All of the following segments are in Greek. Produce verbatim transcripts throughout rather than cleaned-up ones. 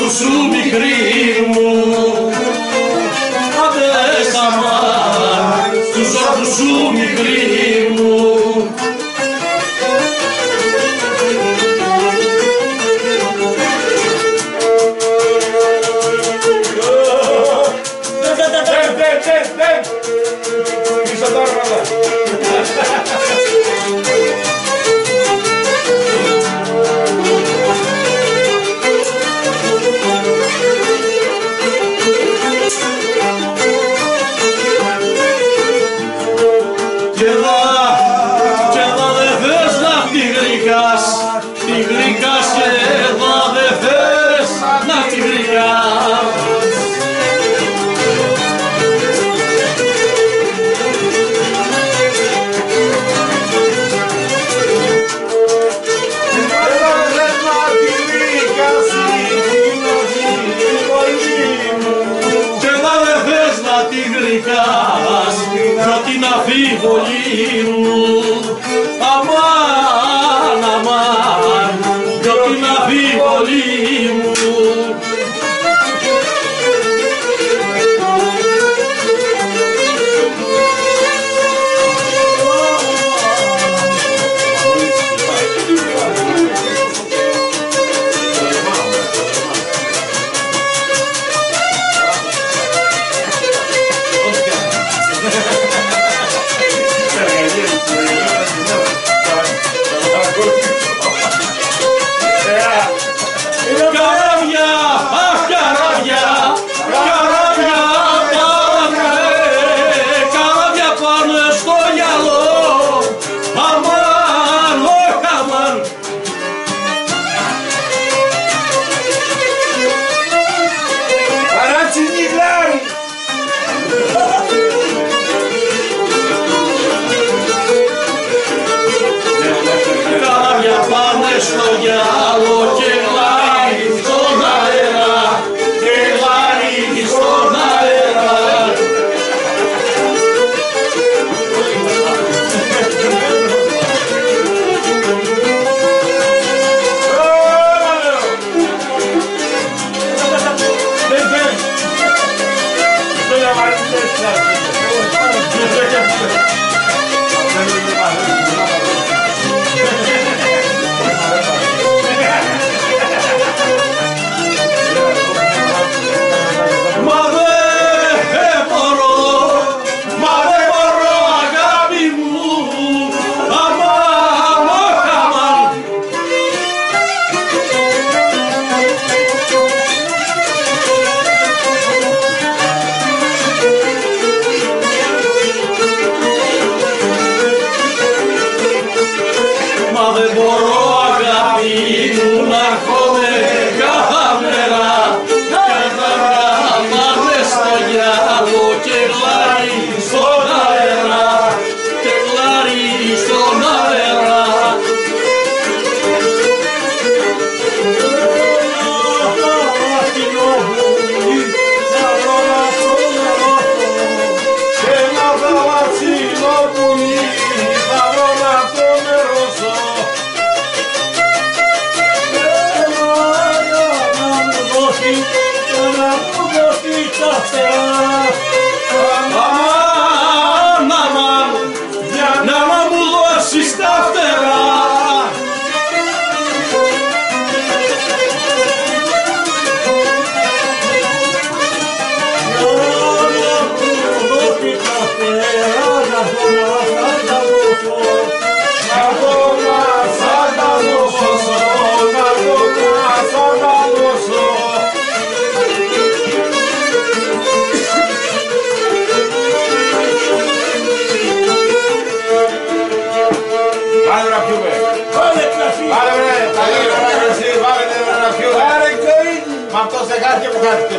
όρκου σου μικρή μου, άντε σταμά στους όρκους σου μικρή μου. Τη γλυκάς και εδώ δε θες να τη γλυκάς. Εδώ θες να τη γλυκάσει την πολύ μου. Και εδώ δε θες να τη γλυκάς για την αφιβολή μου. Αμάν, αμάν, για την αφιβολή μου. Καράβια, αχ καράβια, καράβια πάνε, καράβια πάνε στο γυαλό, αμάν, όχ αμάν. Παράτσινη γλάρι. Καράβια πάνε στο γυαλό και γλάρι στον αέρα, και γλάρι στον αέρα. Μα δεν μπορώ, μα δεν μπορώ αγάπη μου, αμάν, όχ αμάν. Μα δεν μπορώ αγάπη μου να έρχομαι κάθε μέρα, κάθε μέρα πάνε στο γυαλό και γλάρι στον αέρα, και γλάρι στον αέρα. Και να θαλασσινό πουλί θα βρω να το νερώσω. Αμάν, αμάν, να μου δώσεις τα φτερά. Να το μας ανταμώσω, να το μας ανταμώσω. Βάλε να πιούμε. Βάλε βρε, τα λίγα να κρεσί, βάλε να πιούμε. Πάρε κοίνι. Μα αυτό σε χάθηκε που χάθηκε.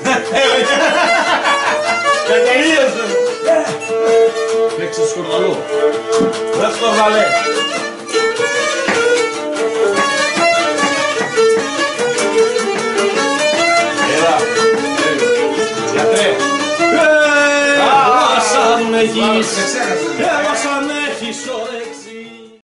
Και τελείωσε. Παίξε σκορδαλό. Δεν σκορδαλέ. Έλα. Γιατρέ. Έβασαν με γης, έβασαν